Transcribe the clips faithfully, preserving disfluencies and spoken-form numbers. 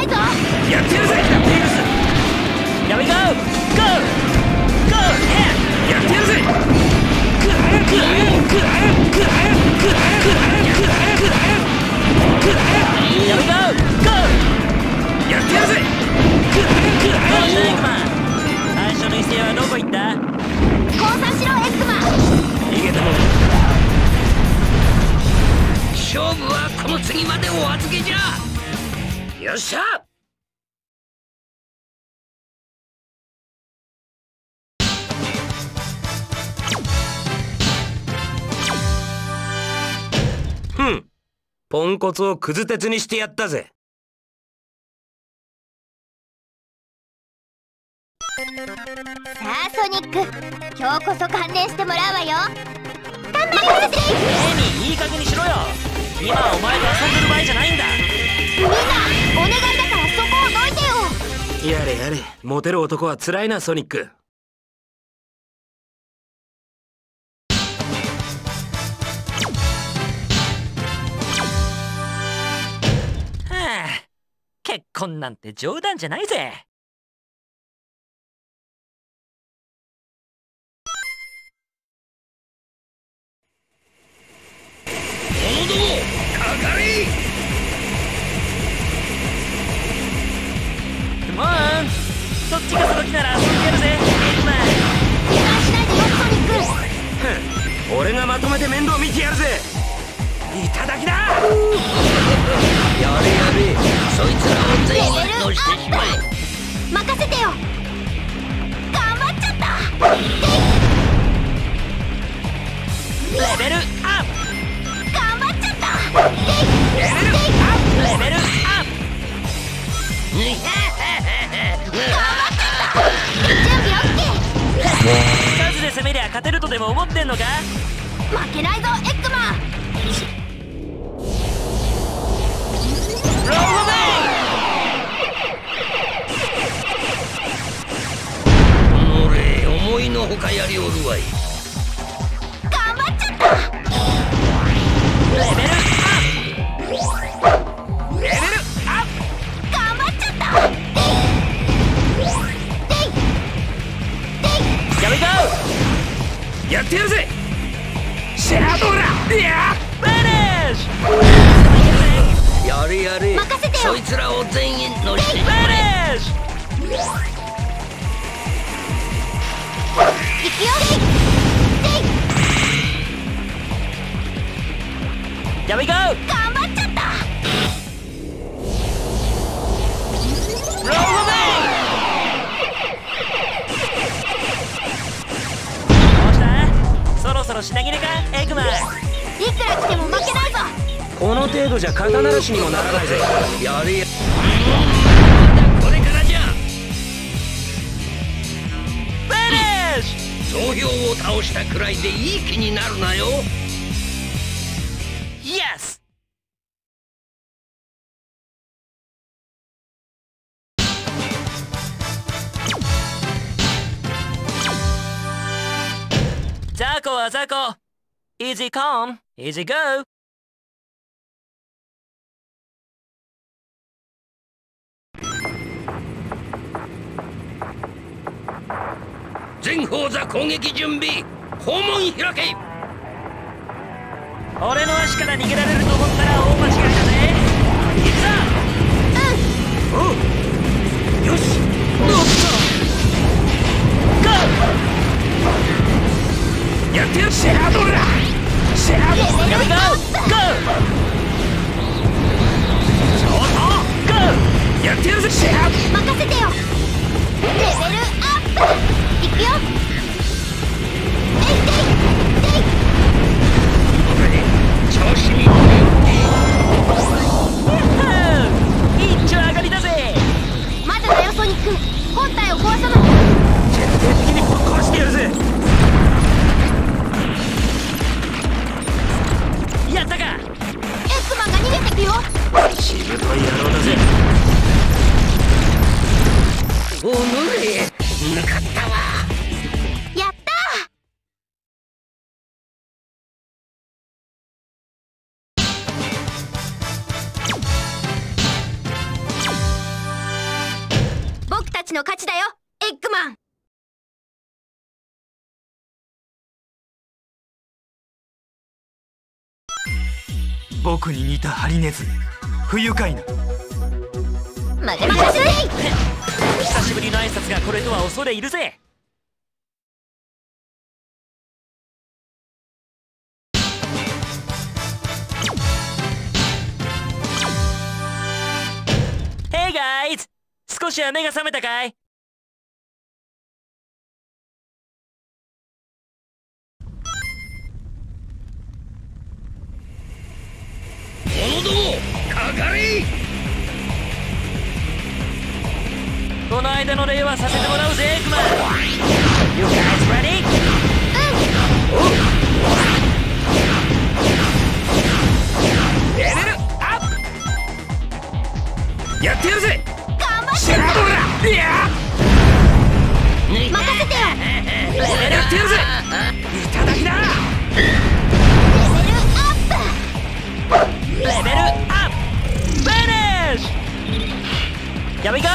ないぞ。 やってやるぜ。やっているぜ。 やめゴーゴーゴーやってやるぜ。 やめゴーゴーやってやるぜ。 どうしたエッグマン。最初の一斉はどこ行った？ 降参しろエッグマン。 逃げたもん。勝負はこの次までお預けじゃ。よっしゃ。ふん、ポンコツをくず鉄にしてやったぜ。 さあソニック、今日こそ観念してもらうわよ。頑張りますぜ。 エミ、いい加減にしろよ。今はお前と遊んでる場合じゃないんだ。 みんなお願いだからそこをどいてよ。 やれやれ、モテる男は辛いなソニック。 はあ、結婚なんて冗談じゃないぜ。 者ども、かかれ。 もん、そっちがその気なら遊んでやるぜエッグマン。 油断しないでよソニック。 ふん、俺がまとめて面倒見てやるぜ。いただきだ。やれやれ、そいつらを全員乗してしまえ。 任せてよ。頑張っちゃった。 レベルアップ。 頑張っちゃった。 レベルアップ。レベルアップ。 準備オッケ数で攻めりゃ勝てるとでも思ってんのか？ ー。負けないぞエッグマン。 ロールベイ。思いのほかやりおるわい。 頑張っちゃった。 レベルアップ。 レベルアッ頑張っちゃった。 やめゴプ。やってやるぜ。シャドラ。いや。 ーフィニッシュ。 やれやれ。 任せてよ。 そいつらを全員乗してしまフィニえ。 ッシュ。 行くよ。 やめゴー頑張っちゃった。 ロールベイ。どうした？そろそろ品切れかエッグマン。 いくら来ても負けないぞ。 この程度じゃ肩慣らしにもならないぜ。やれや。これからじゃ。 フィニッシ総兵を倒したくらいでいい気になるなよ。 ュ。イエス。ザコはザコ。Easy come, easy go。 全砲座攻撃準備。砲門開け。 俺の足から逃げられると思ったら大間違いだぜ。行くぞ。 おう。よし。 ゴー。 やってやる。シャドラ。シャドラ。 やめゴーゴー。 ちょっと。 ゴー。 やってやるぜ。シャドラ。 任せてよ。レベルアップ。行くよ。えいえいえい。 調子に乗るよ。 一丁上がりだぜ。 まだだよソニック。本体を壊さない。 徹底的にぶっ壊してやるぜ。 やったか。 エッグマンが逃げてくよ。 しぶとい野郎だぜ。おのれ、抜かったわ。 やったー。 ちの勝ちだよ、エッグマン。 僕に似たハリネズミ、不愉快な。 任せて。 久しぶりの挨拶がこれとは恐れ入るぜ。Hey guys! 少しは目が覚めたかい？ 者ども、かかれ！ この間の礼はさせてもらうぜ、エッグマン。You guys ready? レベルアップ！やってやるぜ！ 頑張って。 シャドラ！いや！ 任せてよ。 やってやるぜ！いただきだ！ レベルアップ！レベルアップ！フィニッシュ！ Here we go!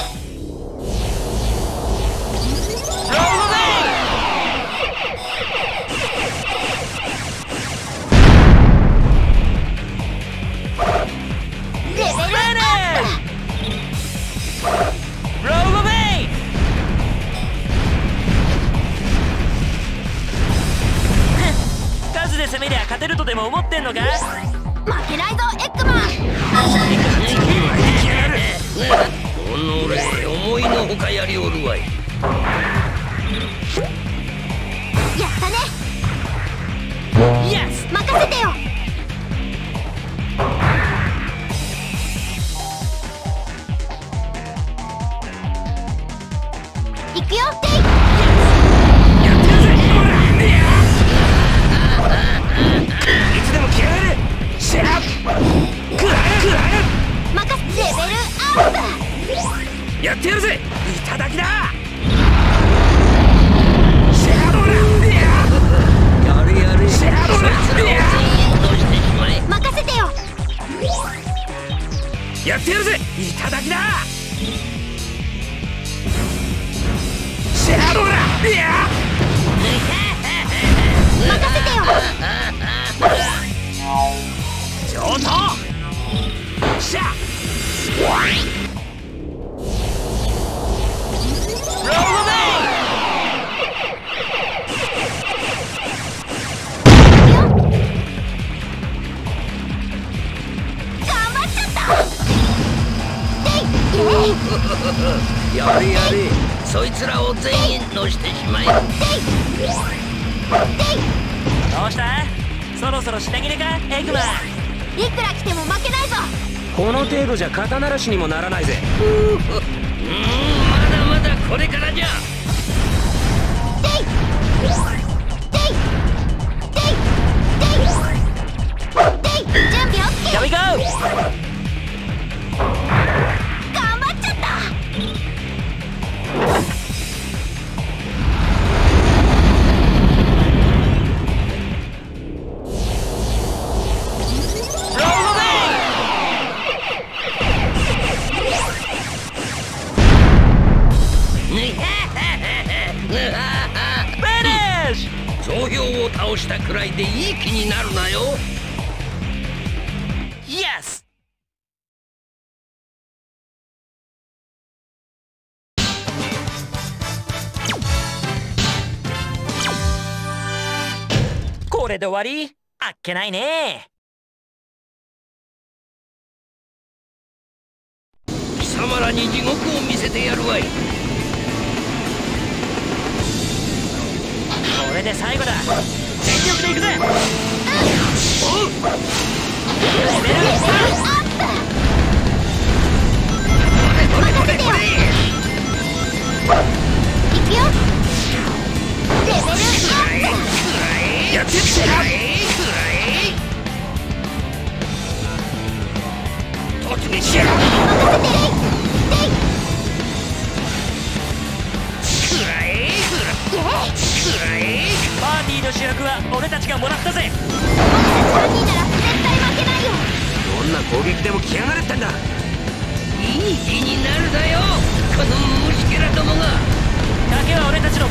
Roll away! レベルアップ。 Roll away! 数で攻めりゃ勝てるとでも思ってんのか？ 負けないぞ、エッグマン。 おのれ、思いのほかやりおるわい。 やったね。 Yes! 任せてよ。行くよ、テイ。 やってやるぜ！ほら！いや！いつでも来やがれ！シャー！くらえ！くらえ！ 任せ。レベルアップ。 やってやるぜ！いただきだ！シャドラ！いや！やれやれ！シャドラ！いや！ 任せてよ。 やってやるぜ！いただきだ！シャドラ！いや！ 任せてよ。 上等！シャ！ Roll away! 頑張っちゃった。テイ。イエイ。 やれやれ！そいつらを全員のしてしまえ！ テイ。テイ。 どうした？そろそろ品切れか、エッグマン。 いくら来ても負けないぞ。 この程度じゃ肩慣らしにもならないぜ。 うーん、まだまだこれからじゃ。 テイ。テイ。テイ。テイ。テイ。準備 OK。 Here we go! 頑張っちゃった。 総評を倒したくらいでいい気になるなよ。 Yes! これで終わり？あっけないね。 貴様らに地獄を見せてやるわい。 これで最後だ。全力でいくぜ。 おう！ レベルアップ。 これこれこれ！ いくよ。レベルアップ。 やってって！突撃しやがれ！ 任せて。テイ。 くらえ！くらえ！ パーティーの主役は俺たちがもらったぜ。 僕たちさんにんなら絶対負けないよ。 どんな攻撃でも来やがれってんだ。いい気になるだよ、この虫けら。 らどもが。 賭けは俺たちの